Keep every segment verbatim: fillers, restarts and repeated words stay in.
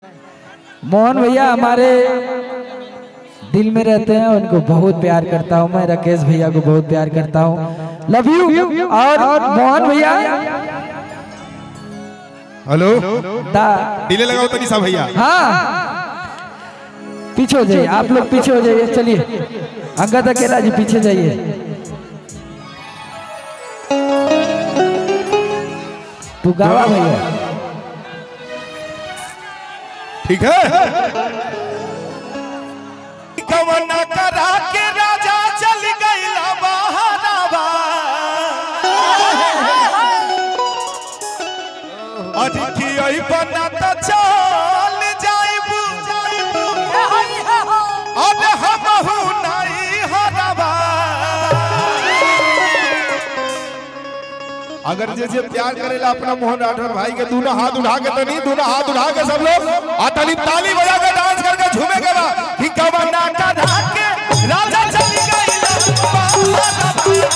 मोहन भैया हमारे दिल में रहते हैं, उनको बहुत प्यार करता हूँ मैं। राकेश भैया को बहुत प्यार करता हूँ, लव यू। और मोहन भैया हेलो डीले लगाओ तो निशा भैया। हाँ पीछे हो जाइए, आप लोग पीछे हो जाइए। चलिए अंगद अकेला जी पीछे जाइए। तू गावा भैया। ठीक है। कवना करा के राजा चल गईला बहारावा, अधिकी आई बना त चल जाइबू, अब हमहु नहीं हरावा। अगर जैसे प्यार करेला अपना मोहन राठौर भाई के दोनों हाथ उठा के तनी दोनों हाथ उठा के सब लोग आ तनी ताली बजा के डांस करके झूमे के बा कि कवना का के राजा चली गई ना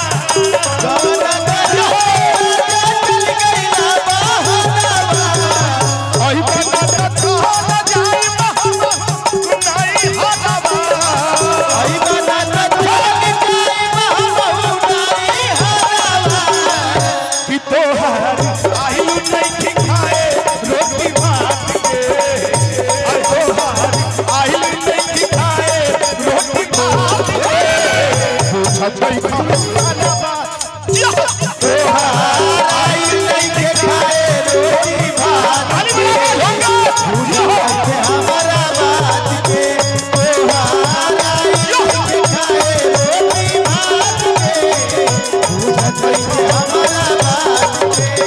ओही बना त छोड़ जाई महबूब नहीं हरावा, ओही बना त छोड़ जाई महबूब नहीं हरावा। कि तोहार आइलू नहीं खाए रोटी भात के, और तोहार आइलू नहीं खाए रोटी भात के, पूछा छई खाना बात तोहार आइलू नहीं खाए रोटी भात के, पूछा छई हमारा बात के, तोहार आइलू नहीं खाए रोटी भात के, पूछा छई हमारा बात के।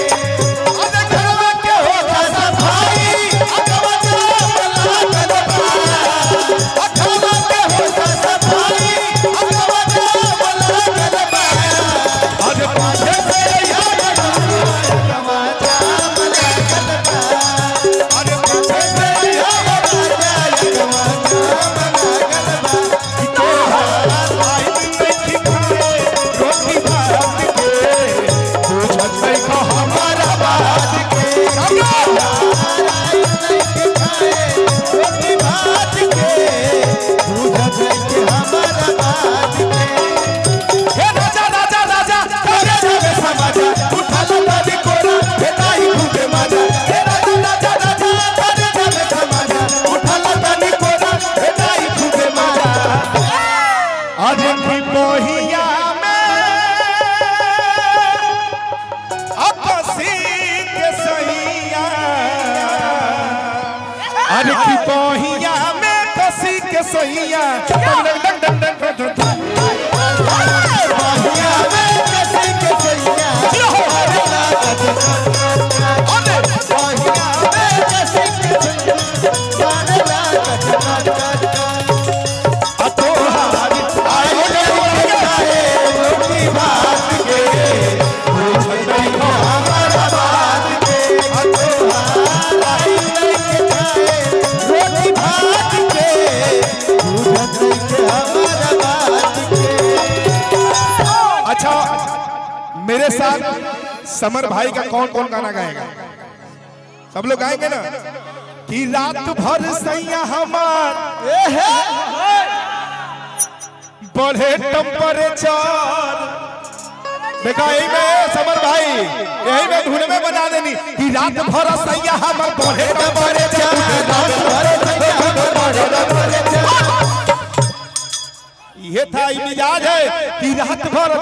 मेरे साथ समर भाई का कौन कौन गाना गाएगा? सब लोग गाएंगे ना? कि रात भर सैया हमार बढ़े टेम्परेचर। देखा यही में समर भाई यही में धुन में बना देनी कि रात भर सैया हमार बढ़े टेम्परेचर। ये था मिजाज है कि रात भर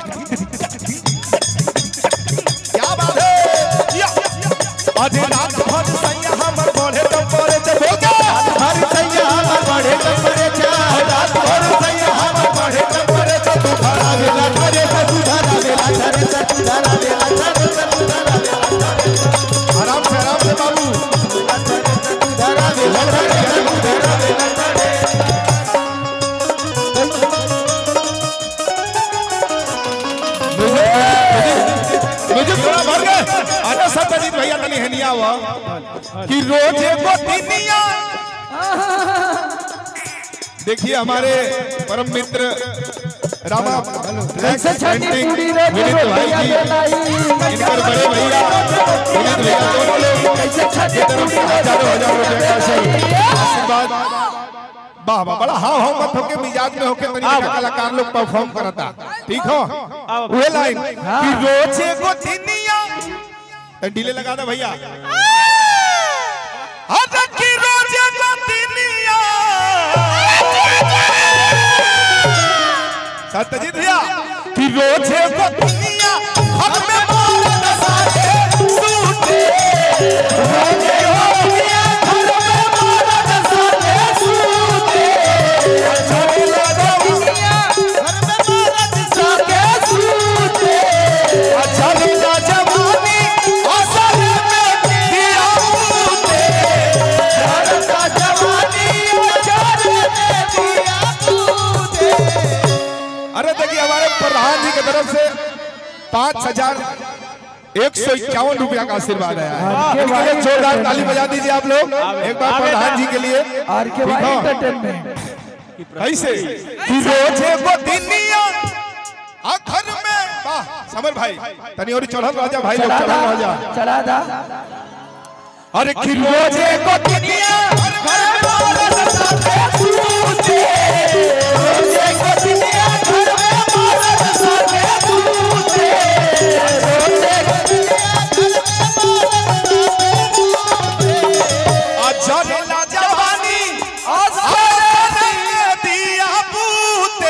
क्या बात है। अरे रात भर सैया हमर बढ़े टेम्परेचर, रात भर सैया हमर बढ़े टेम्परेचर, रात भर सैया हमर बढ़े टेम्परेचर। तू धरा वेला धरे तू धरा वेला धरे तू धरा वेला धरे तू धरा वेला धरे। आराम से आराम से बाबू तू धरा वेला धरे तू धरा वेला धरे। मुझे थोड़ा भर गए आटा सत्यजीत भैया तनी हनिया हुआ कि रोजे को तिनिया। देखिए हमारे परम मित्र रामा पेंटिंग विनीत भाई जी, इनकर बड़े भैया विनीत भैया दोनों लोग हजारों हजारों रुपए वाह वाह बड़ा हाँ हाँ मत होके मिजाज में होके तरीके का कलाकार लोग परफॉर्म करता ठीक हो वो लाइन कि रोजे को दिनिया डिले लगा दे भैया अरे कि रोजे को दिनिया सत्यजीत भैया कि रोजे को दिनिया घर में बोले दसाते सूटे रोजे को दिनिया घर में बोले दसाते सूटे चोला दुनिया घर में बोले दसाते सूटे अच्छा लीला जवानी असल में दिया सूटे अच्छा जवानी असल में दिया सूटे। अरे देखिए हमारे प्रधान जी की तरफ से पांच हजार एक सौ इक्यावन रुपया का आशीर्वाद है। जोरदार ताली बजा दीजिए आप लोग एक बार प्रधान जी के लिए। आर के भाई एंटरटेनमेंट ऐसे रोजे को दिनिया घर में वाह समर भाई तनी और चढ़ल राजा भाई लोग चढ़ल राजा चला दा अरे कि रोजे को दिनिया घर में बोले दसाते सूते रोजे को दिनिया घर में बोले दसाते सूते रोजे को दिनिया घर में बोले दसाते अच्छा लीला जवानी असल में दिया बूते।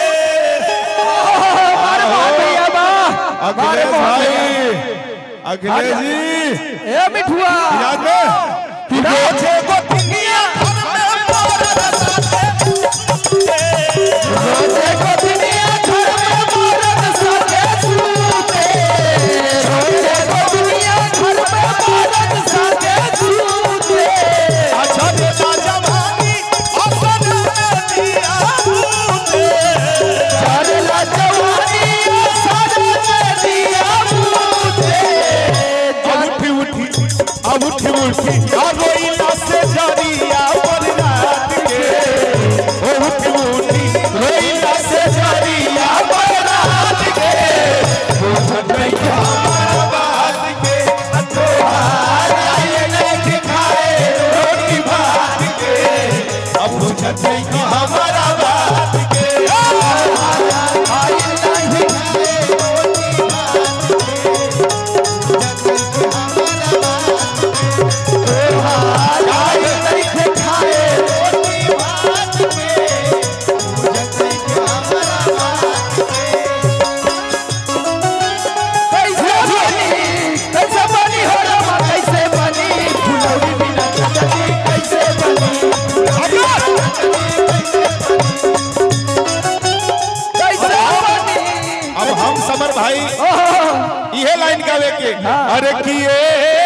अखिलेश भाई अखिलेश जी ए मिठुआ याद में कि रोजे को दिनिया घर में बोले दसाते रोजे को दिनिया घर में बोले दसाते सूते रोजे को दिनिया घर में बोले दसाते सूते अच्छा लीला जवानी असल में दिया बूते लीला जवानी असल में दिया बूते। अब उठी उठी अब रोइला से जरिया पर रात के ओ उठी उठी रोइला से जरिया पर रात के बुझत नहीं हमारा बात के तोहार आए नहीं खाए रोटी भात के अब बुझत नहीं हमारा बात के आए नहीं खाए रोटी भात के भाई ये लाइन गावे के अरे किए